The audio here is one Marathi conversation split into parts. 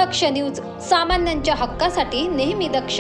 दक्ष न्यूज, सामान्यांच्या हक्कासाठी नेहमी दक्ष।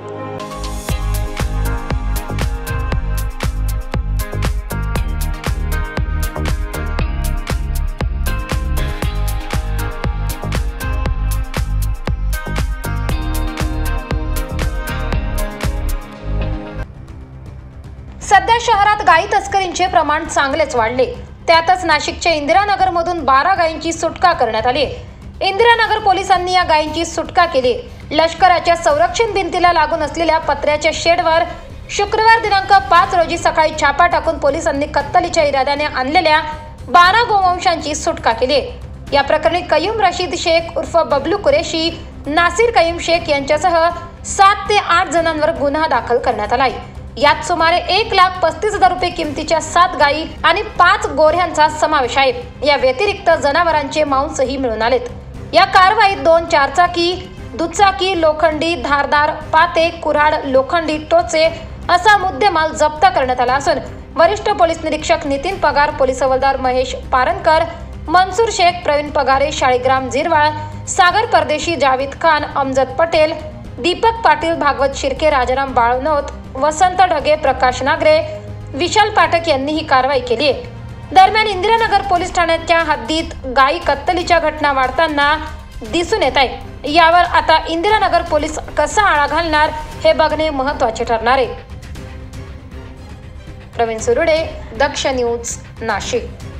सध्या शहरात गाई तस्करींचे प्रमाण चांगलेच वाढले। त्यातच नाशिकच्या इंदिरानगर मधून 12 गायींची सुटका करण्यात आली। इंदिरानगर पोलिसांनी या गायींची सुटका केली। लष्कराच्या संरक्षण भिंतीला लागून असलेल्या पत्र्याच्या शेडवर शुक्रवार दिनांक 5 रोजी सकाळी छापा टाकून पोलिसांनी कत्तलीच्या इराद्याने आणलेल्या 12 गोवंशांची सुटका केली। या प्रकरणी कयूम रशीद शेख उर्फ बबलू कुरेशी, नासिर कयूम शेख यांच्यासह 7 ते 8 जणांवर गुन्हा दाखल करण्यात आलाय। यात सुमारे 1,35,000 रुपये किमतीच्या 7 गायी आणि 5 गोऱ्यांचा समावेश आहे। या व्यतिरिक्त जनावरांचे मांसही मिळून आलेत। या कारवाईत 2 चारचाकी, दुचाकी, लोखंडी, धारदार पाते, कुऱ्हाड, लोखंडी टोचे असा मुद्देमाल जप्त करण्यात आला असून वरिष्ठ पोलीस निरीक्षक नितीन पगार, पोलीस हवालदार महेश पारनकर, मनसूर शेख, प्रवीण पगारे, शाळीग्राम जिरवाळ, सागर परदेशी, जावेद खान, अमजद पटेल, दीपक पाटील, भागवत शिर्के, राजाराम बाळनोत, वसंत ढगे, प्रकाश नागरे, विशाल पाठक यांनी ही कारवाई केली आहे। दरम्यान इंदिरानगर पोलीस ठाण्याच्या हद्दीत गायी कत्तलीच्या घटना वाढताना दिसून येत आहे। यावर आता इंदिरानगर पोलीस कसा आळा घालणार हे बघणे महत्त्वाचे ठरणार आहे। प्रवीण सुरुडे, दक्ष न्यूज, नाशिक।